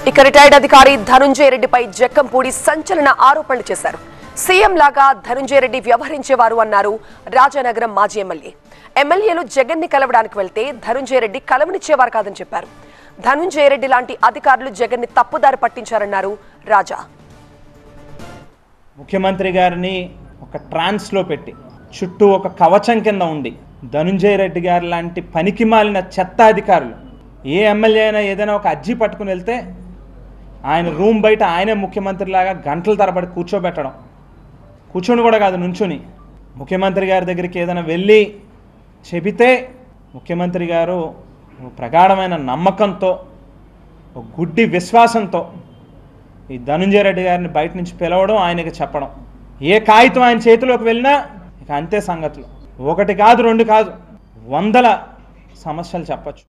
ఇక రిటైర్డ్ అధికారి ధనుంజయ రెడ్డిపై జక్కంపూడి సంచలన ఆరోపణలు చేశారు. సీఎం లాగా ధనుంజయ రెడ్డి వ్యవహరించేవారు అన్నారు రాజానగరం మాజీ ఎమ్మెల్యేలు జగన్ ని కలవడానికి వెళ్తే ధనుంజయ రెడ్డి కలవనిచ్చేవారు కాదని చెప్పారు. ధనుంజయ రెడ్డి లాంటి అధికారులు జగన్ ని తప్పుదారి పట్టించారన్నారు రాజా. ముఖ్యమంత్రి గారిని ఒక ట్రాన్స్ లో పెట్టి చుట్టూ ఒక కవచం కింద ఉండి ధనుంజయ రెడ్డి గారి లాంటి పనికి మాలిన చెత్త అధికారులు ఏ ఎమ్మెల్యే అయినా ఏదైనా ఒక అర్జీ పట్టుకుని వెళ్తే ఆయన రూమ్ బయట ఆయనే ముఖ్యమంత్రిలాగా గంటల తరబడి కూర్చొని కూడా కాదు, నుంచుని ముఖ్యమంత్రి గారి దగ్గరికి ఏదైనా వెళ్ళి చెబితే ముఖ్యమంత్రి గారు ప్రగాఢమైన నమ్మకంతో గుడ్డి విశ్వాసంతో ఈ ధనుంజయ రెడ్డి గారిని బయట నుంచి పిలవడం, ఆయనకి చెప్పడం. ఏ కాగితం ఆయన చేతిలోకి వెళ్ళినా ఇక అంతే సంగతులు. ఒకటి కాదు, రెండు కాదు, 100 సమస్యలు చెప్పచ్చు.